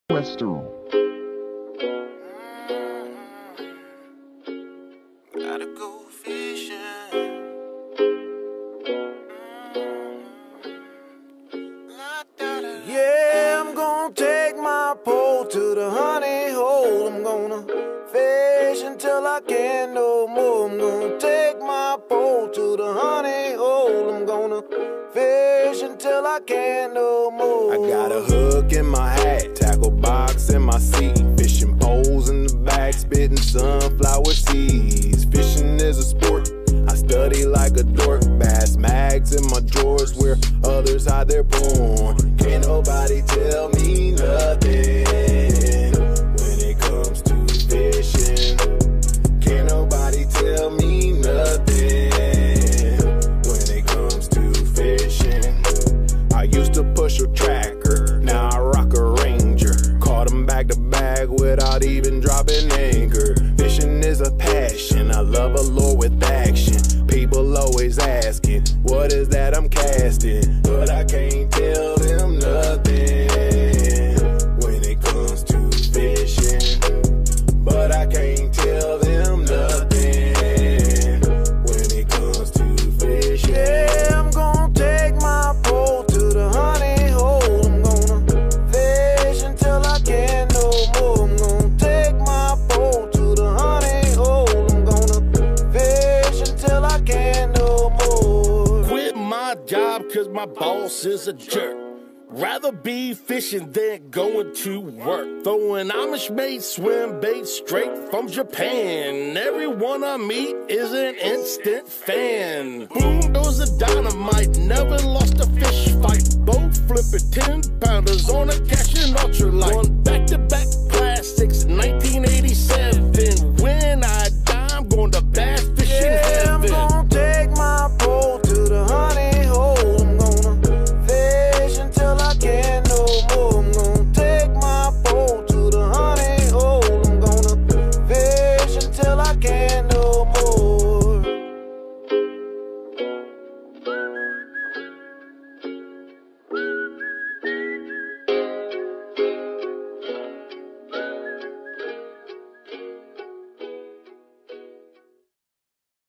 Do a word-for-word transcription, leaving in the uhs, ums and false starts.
Western. Gotta go fishing. Yeah, I'm gonna take my pole to the honey hole. I'm gonna fish until I can't no more. I'm gonna take my pole to the honey hole. I'm gonna fish until I can't no more. I got a hook in my hat, tackle box in my seat, fishing poles in the back, spitting sunflower seeds. Fishing is a sport, I study like a dork. Bass mags in my drawers where others hide their porn. Can't nobody tell me nothing when it comes to fishing. Can't nobody tell me nothing when it comes to fishing. I used to push a tracker, now I rock a Ranger. Caught 'em back to back without even dropping anchor. Fishing is a passion, I love a lure with action. People always asking, what is that I'm casting? But I can't tell them nothing when it comes to fishing. But I can't tell them nothing when it comes to fishing. Yeah, I'm gonna take my pole to the honey hole. I'm gonna fish until I can't no more. I'm gonna take my pole to the honey hole. I'm gonna fish until I can't no more. Quit my job cause my boss is a jerk. Rather be fishing than going to work. Throwing Amish-made swim bait straight from Japan. Everyone I meet is an instant fan. Boom goes the dynamite, never lost a fish fight. Boat flipping ten pounders on a cashin' ultralight.